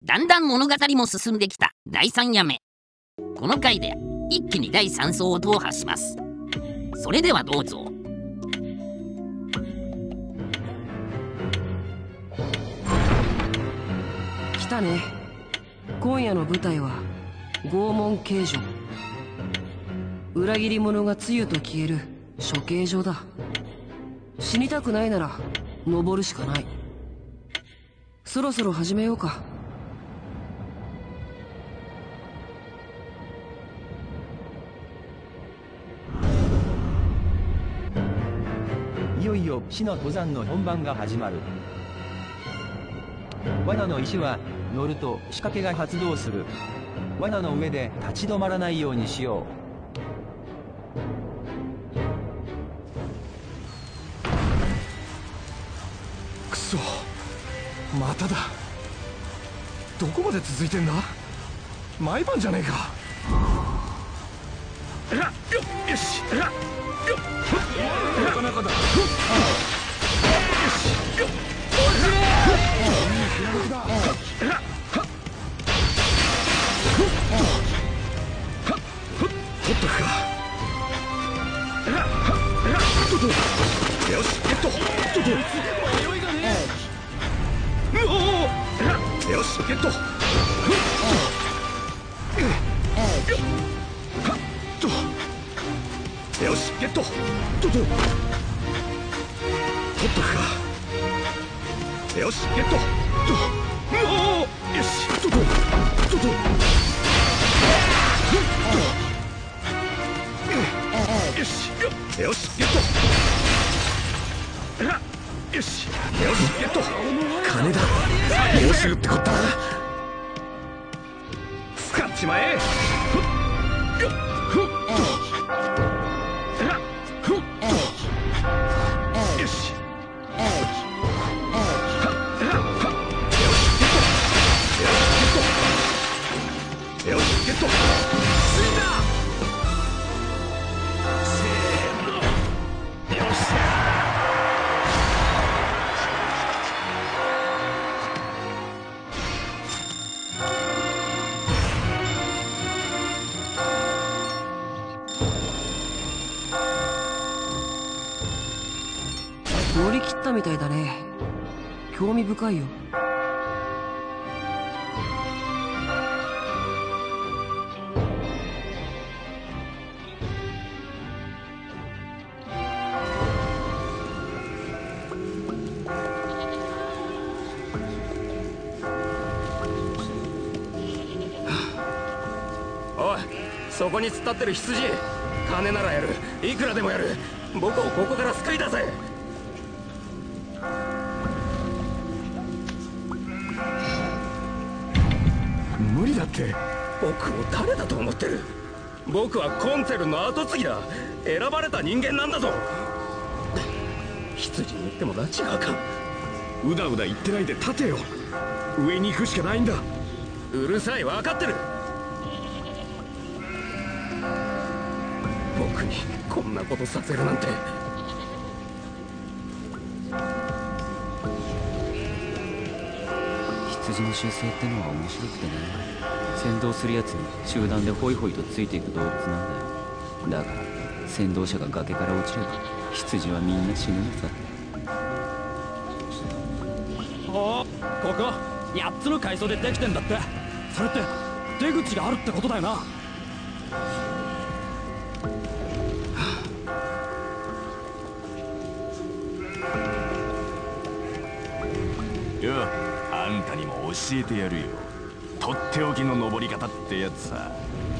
だんだん物語も進んできた第3夜目。この回で一気に第3章を踏破します。それではどうぞ。 来たね。今夜の舞台は拷問刑所。裏切り者が露と消える処刑場だ。死にたくないなら登るしかない。そろそろ始めようか。 いよいよ死の登山の本番が始まる。罠の石は乗ると仕掛けが発動する。罠の上で立ち止まらないようにしよくそ、まただ。どこまで続いてんだ。毎晩じゃねえか。よし、なかなかだ。よし、よっ、取ったか。よし、ゲット。迷いがねえ。よし、ゲット。よし、ゲット。取ったか。よし、ゲット。よし、よし、よし、ゲット。よし、ゲット。金だ。もうすぐってこったな。使っちまえ。よし。よし、ゲット。ついた。せーの。よっしゃ。 乗り切ったみたいだね。興味深いよ。 おい、そこに突っ立ってる羊、金ならやる。いくらでもやる。僕をここから救い出せ。 無理だって。 僕を誰だと思ってる。僕はコンツェルンの跡継ぎだ。選ばれた人間なんだぞ。羊に言っても拉致があかん。 うだうだ言ってないで立てよ。上に行くしかないんだ。 うるさい、分かってる。僕にこんなことさせるなんて。 羊の習性ってのは面白くてね。先導するやつに集団でホイホイとついていく動物なんだよ。だから先導者が崖から落ちれば羊はみんな死ぬのさ。 ここ8つの階層でできてんだって。それって出口があるってことだよな。 よ、あんたにも教えてやるよ。とっておきの登り方ってやつさ。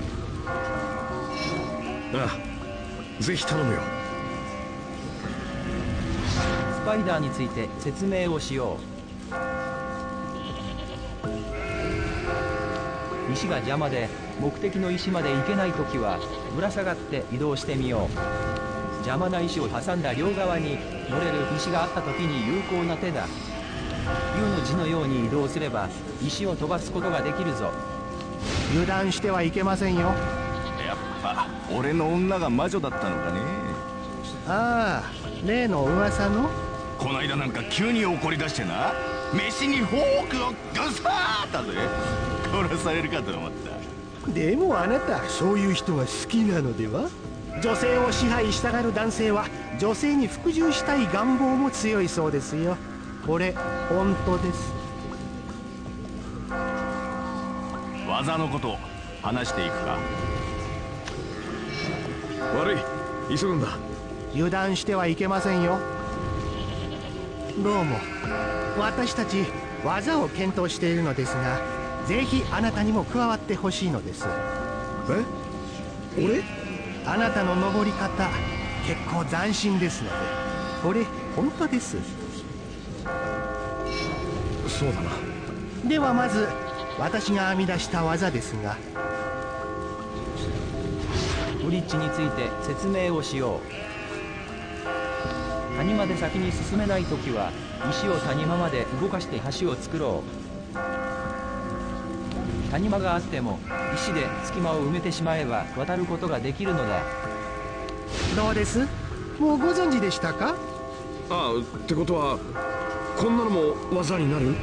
ああ、ぜひ頼むよ。 スパイダーについて説明をしよう。石が邪魔で目的の石まで行けないときはぶら下がって移動してみよう。邪魔な石を挟んだ両側に乗れる石があったときに有効な手だ。U の字のように移動すれば石を飛ばすことができるぞ。 油断してはいけませんよ。 やっぱ俺の女が魔女だったのかね。 ああ、例の噂の。 こないだなんか急に怒り出してな、飯にフォークをグサーッだぜ。殺されるかと思った。 でもあなたそういう人が好きなのでは。女性を支配したがる男性は女性に服従したい願望も強いそうですよ。これ本当です。 技のこと話していくか。 悪い、急ぐんだ。 油断してはいけませんよ。どうも、私たち技を検討しているのですが、ぜひあなたにも加わってほしいのです。 え？俺？ あなたの登り方結構斬新ですので、これ本当です。 そうだな。 ではまず私が編み出した技ですが、 ブリッジについて説明をしよう。谷間で先に進めないときは石を谷間まで動かして橋を作ろう。谷間があっても石で隙間を埋めてしまえば渡ることができるのだ。 どうです？もうご存知でしたか？ ああ、ってことはこんなのも技になる？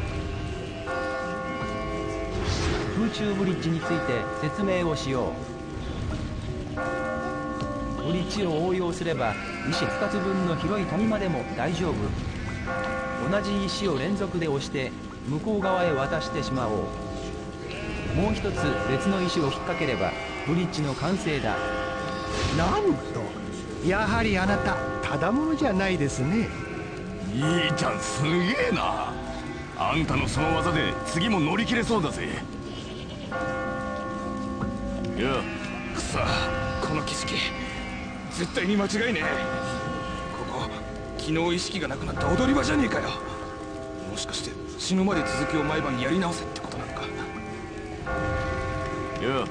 空中ブリッジについて説明をしよう。ブリッジを応用すれば石2つ分の広い谷間でも大丈夫。同じ石を連続で押して向こう側へ渡してしまおう。もう一つ別の石を引っ掛ければブリッジの完成だ。 なんと、やはりあなたただものじゃないですね。 いいじゃん、すげえな。あんたのその技で次も乗り切れそうだぜ。いや、 くそ、この景色絶対に間違いねえ。ここ昨日意識がなくなった踊り場じゃねえかよ。もしかして死ぬまで続きを毎晩やり直せってことなのか。 いや、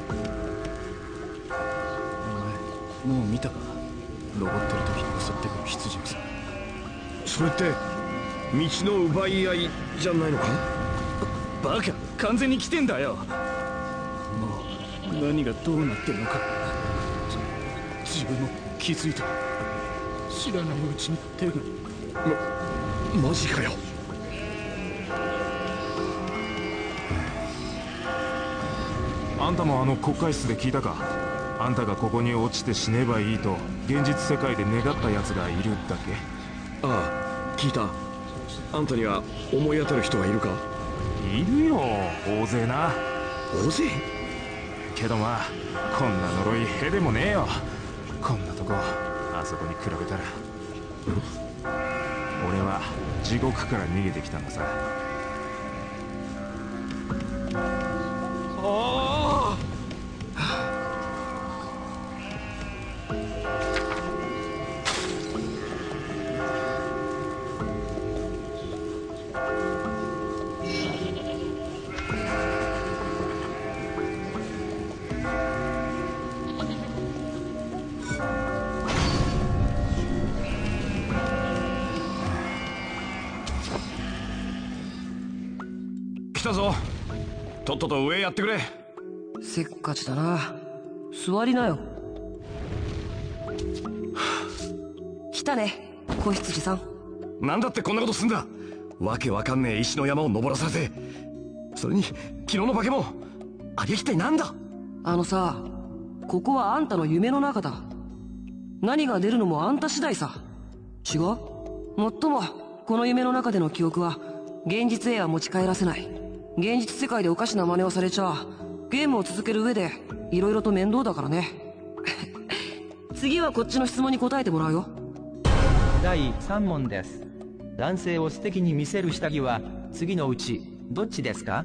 お前もう見たか？登ってる時に襲ってくる羊をさ。それって道の奪い合いじゃないのか？バカ、完全に来てんだよ。もう何がどうなってるのか自分も気づいた。知らないうちに手が。マジかよ。 あんたもあの国会室で聞いたか？あんたがここに落ちて死ねばいいと現実世界で願ったやつがいるだっけ？ ああ、聞いた。あんたには思い当たる人はいるか？ いるよ、大勢な。 大勢？ けどまあこんな呪いへでもねえよ。こんなとこあそこに比べたら。俺は地獄から逃げてきたのさ。 来たぞ。とっとと上やってくれ。 せっかちだな。座りなよ。来たね、子羊さん。 なんだってこんなことすんだ。わけわかんねえ石の山を登らされて、それに昨日の化け物ありゃ一体なんだ。 あのさ、ここはあんたの夢の中だ。何が出るのもあんた次第さ。違う？もっともこの夢の中での記憶は現実へは持ち帰らせない。現実世界でおかしな真似をされちゃゲームを続ける上で色々と面倒だからね。次はこっちの質問に答えてもらうよ。 第3問です。男性を素敵に見せる下着は次のうちどっちですか？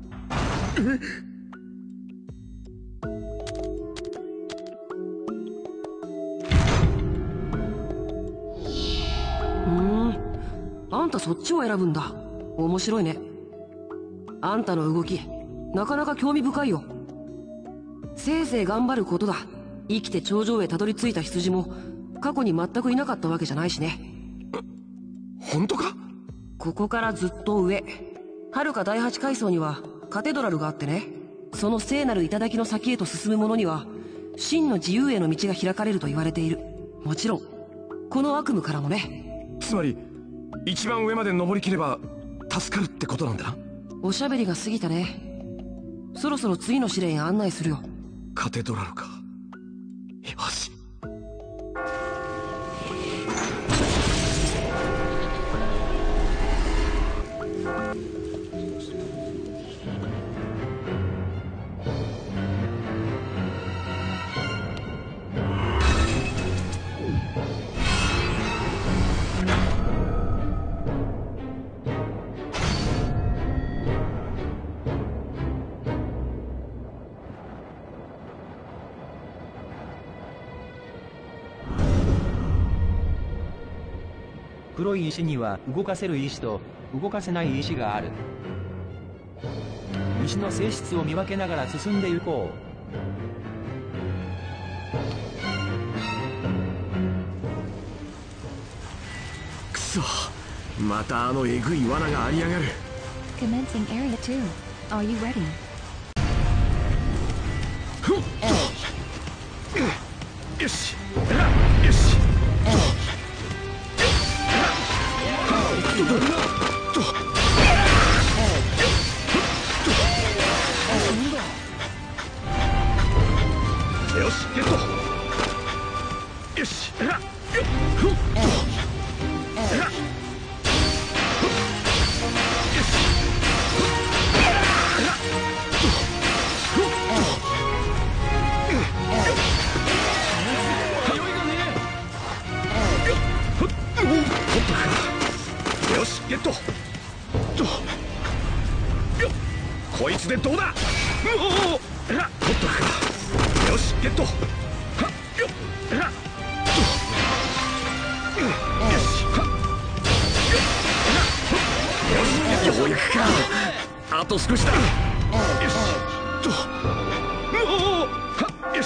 あんたそっちを選ぶんだ。面白いね。あんたの動きなかなか興味深いよ。せいぜい頑張ることだ。生きて頂上へたどり着いた羊も過去に全くいなかったわけじゃないしね。 本当か？ ここからずっと上、遥か第8階層にはカテドラルがあってね、その聖なる頂の先へと進む者には真の自由への道が開かれると言われている。もちろんこの悪夢からもね。 つまり一番上まで登りきれば助かるってことなんだな。 おしゃべりが過ぎたね。そろそろ次の試練案内するよ。 カテドラルか。よし。 黒い石には動かせる石と動かせない石がある。石の性質を見分けながら進んでいこくそ、またあのえぐい罠がありやがる。 Commencing Area 2. Are you ready? よしよし。よし、ゲット。よし。よし、ゲット。こいつでどうだ。おお、取ったか。よし、ゲット。よし、ようやくか。あと少しだ。よし、おお、よし、よし、よし、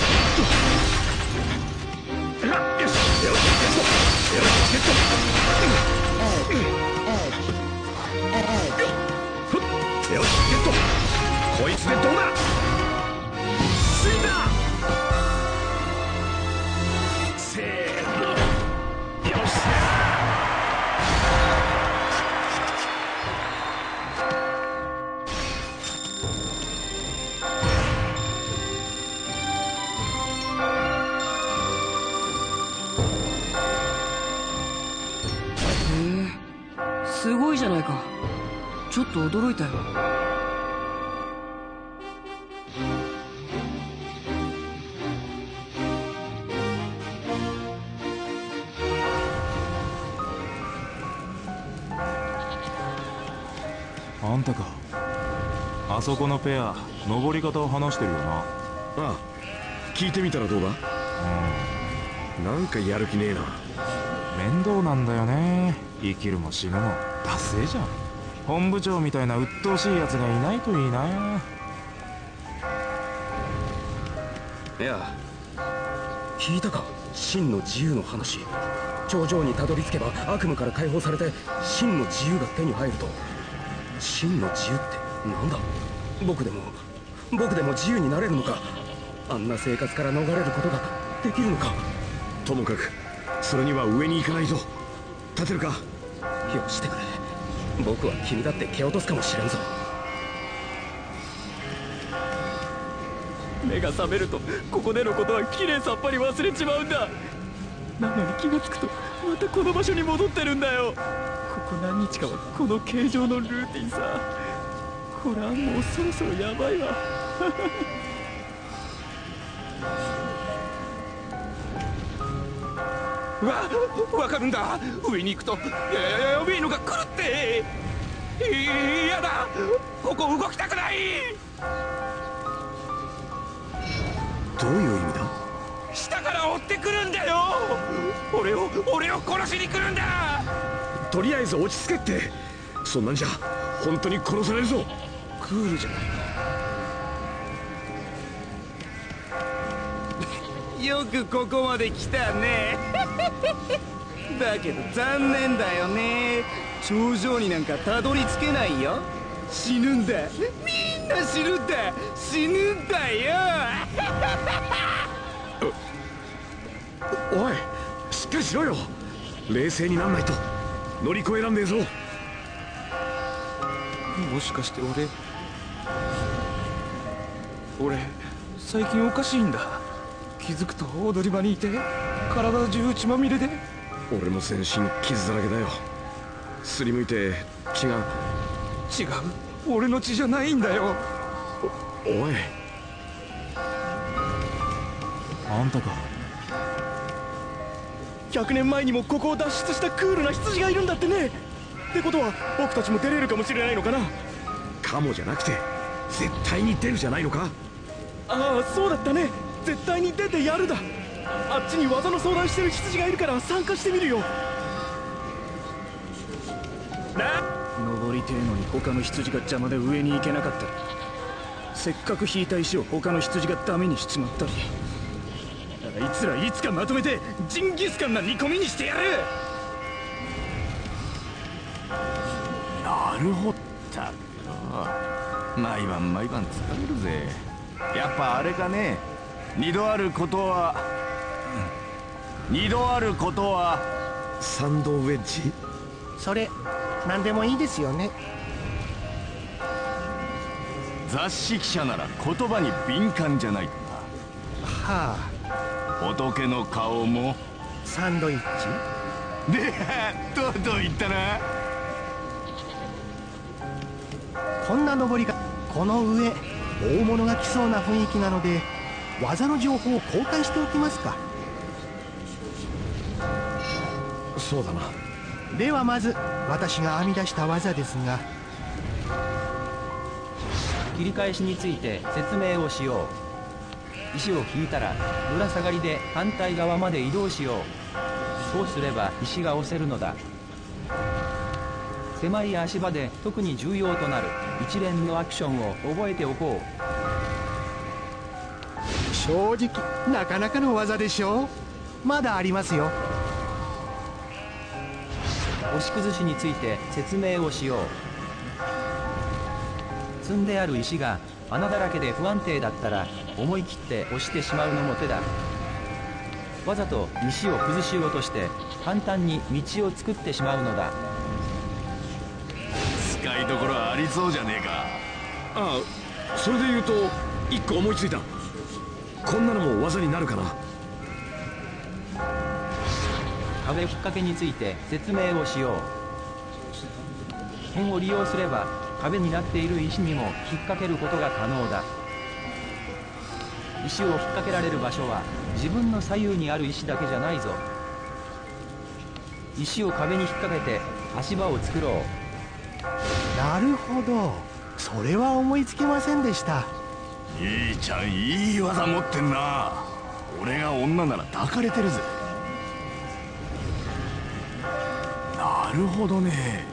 ゲット。よし、ゲット。よし、ゲット。こいつでどうだ。死んだ。せーの。よっしゃ。 へえ、すごいじゃないか。ちょっと驚いたよ。 あんたか。あそこのペア、登り方を話してるよな。 ああ、聞いてみたらどうだ。なんかやる気ねえな。 面倒なんだよね。生きるも死ぬもダセえじゃん。本部長みたいな鬱陶しいやつがいないといいな。 いや、聞いたか、真の自由の話。頂上にたどり着けば悪夢から解放されて真の自由が手に入ると。真の自由ってなんだ。僕でも自由になれるのか。あんな生活から逃れることができるのか。 ともかくそれには上に行かないぞ。立てるか。 よしてくれ。僕は君だって蹴落とすかもしれんぞ。目が覚めるとここでのことはきれいさっぱり忘れちまうんだ。なのに気がつくとまたこの場所に戻ってるんだよ。ここ何日かはこの形状のルーティンさ。これはもうそろそろやばいわ。わかるんだ。上に行くとやべえのが来るって。やだ、ここ動きたくない。 どういう意味だ。 下から追ってくるんだよ。俺を殺しに来るんだ。 とりあえず落ち着けって。そんなんじゃ本当に殺されるぞ。 クールじゃないか。 よくここまで来たね。だけど残念だよね。頂上になんかたどり着けないよ。死ぬんだ。みんな死ぬんだ。死ぬんだよ。 おい、しっかりしろよ。冷静になんないと。 乗り越えらんねえぞ。 もしかして俺最近おかしいんだ。気づくと踊り場にいて体中血まみれで。 俺も全身傷だらけだよ。すりむいて血が。 違う、俺の血じゃないんだよ。 おい、 あんたか。 100年前にもここを脱出したクールな羊がいるんだってね。ってことは僕たちも出れるかもしれないのかな。 かもじゃなくて絶対に出るじゃないのか。 ああ、そうだったね。絶対に出てやるだ。あっちに技の相談してる羊がいるから参加してみるよ。登りてえのに他の羊が邪魔で上に行けなかったり、せっかく引いた石を他の羊がダメにしちまったり。あいつらいつかまとめてジンギスカンな煮込みにしてやる。 なるほど。毎晩毎晩疲れるぜ。やっぱあれかね。二度あることはサンドウェッジ。 それ何でもいいですよね。 雑誌記者なら言葉に敏感じゃないとな。 はあ、仏の顔もサンドイッチで、とうとう言ったな。 こんな登りがこの上大物が来そうな雰囲気なので、技の情報を公開しておきますか。 そうだな。 ではまず私が編み出した技ですが、 切り返しについて説明をしよう。石を引いたらぶら下がりで反対側まで移動しよう。そうすれば石が押せるのだ。狭い足場で特に重要となる一連のアクションを覚えておこう。 正直なかなかの技でしょう。まだありますよ。 押し崩しについて説明をしよう。積んである石が穴だらけで不安定だったら思い切って押してしまうのも手だ。わざと石を崩しようとして簡単に道を作ってしまうのだ。 使いどころありそうじゃねえか。 ああ、それで言うと一個思いついた。こんなのも技になるかな。 壁引っ掛けについて説明をしよう。辺を利用すれば壁になっている石にも引っ掛けることが可能だ。石を引っ掛けられる場所は自分の左右にある石だけじゃないぞ。石を壁に引っ掛けて足場を作ろう。 なるほど、それは思いつきませんでした。 兄ちゃんいい技持ってんな。俺が女なら抱かれてるぜ。なるほどね。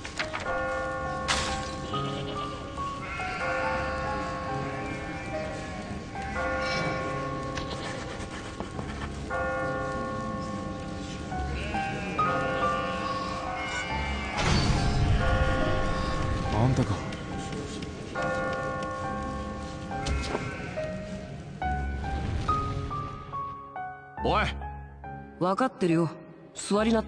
あんたか。 おい、 分かってるよ。座りなって。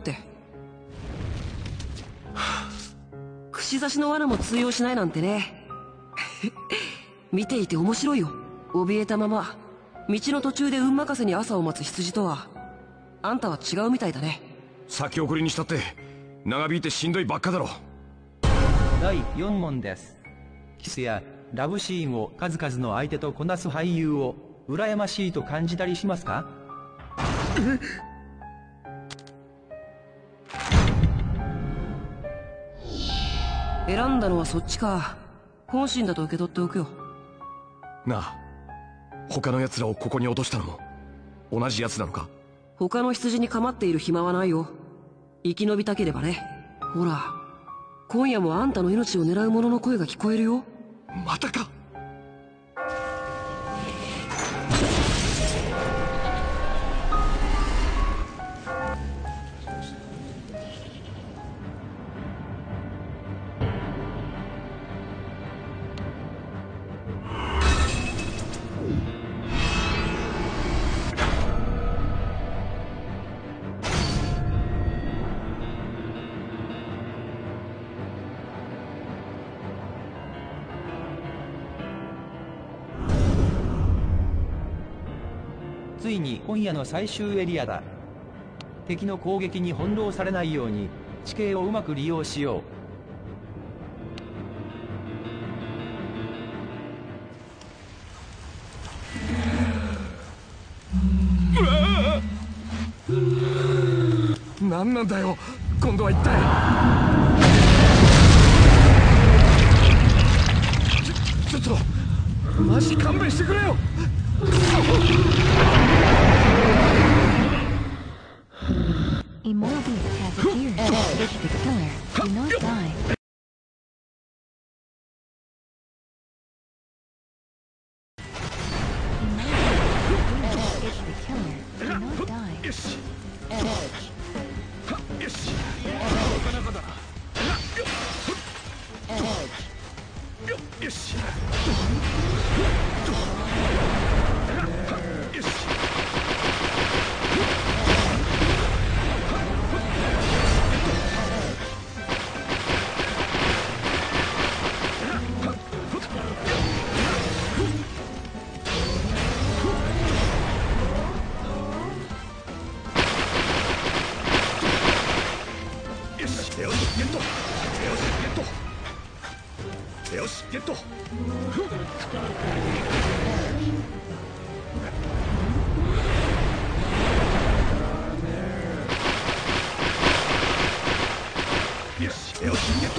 串刺しの罠も通用しないなんてね。見ていて面白いよ。怯えたまま道の途中で運任せに朝を待つ羊とは。あんたは違うみたいだね。 先送りにしたって長引いてしんどいばっかだろ。 第4問です。キスやラブシーンを数々の相手とこなす俳優を羨ましいと感じたりしますか？ 選んだのはそっちか。本心だと受け取っておくよ。 なあ、他の奴らをここに落としたのも同じ奴なのか？ 他の羊に構っている暇はないよ。生き延びたければね。ほら、今夜もあんたの命を狙う者の声が聞こえるよ。 またか。 ついに今夜の最終エリアだ。敵の攻撃に翻弄されないように地形をうまく利用しよう。何なんだよ今度は一体。ちょっとマジ勘弁してくれよ。 Immoral beast has appeared. It's the killer. Do not die. It's the killer. Do not die. よしよし。よし。よしゲット。よしゲット。よ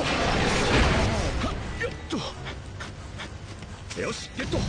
しゲット。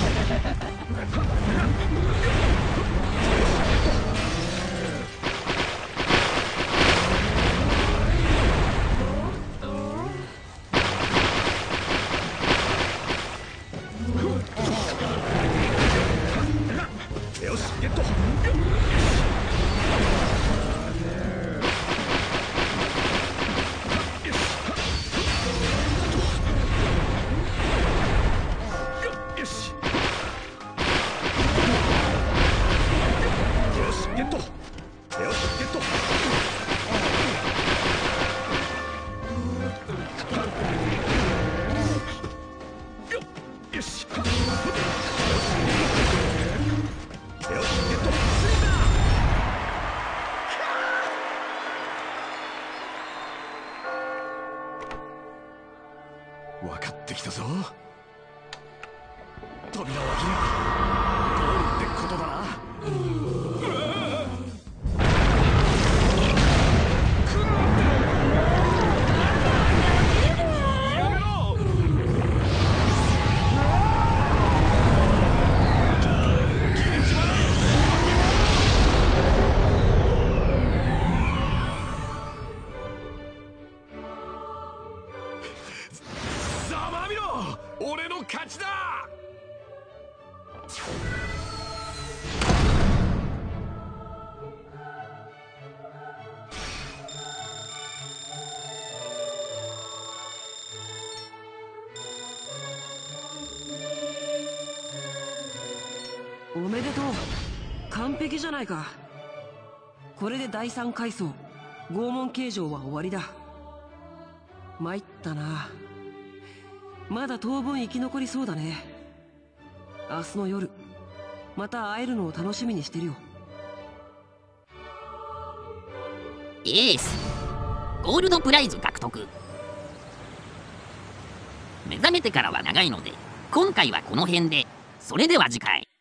分かってきたぞ。扉を開けりゃ通るってことだな。俺の勝ちだ。 おめでとう。完璧じゃないか。これで第3階層拷問形状は終わりだ。参ったな。まだ当分生き残りそうだね。明日の夜また会えるのを楽しみにしてるよ。 エースゴールドプライズ獲得。目覚めてからは長いので今回はこの辺で。それでは次回。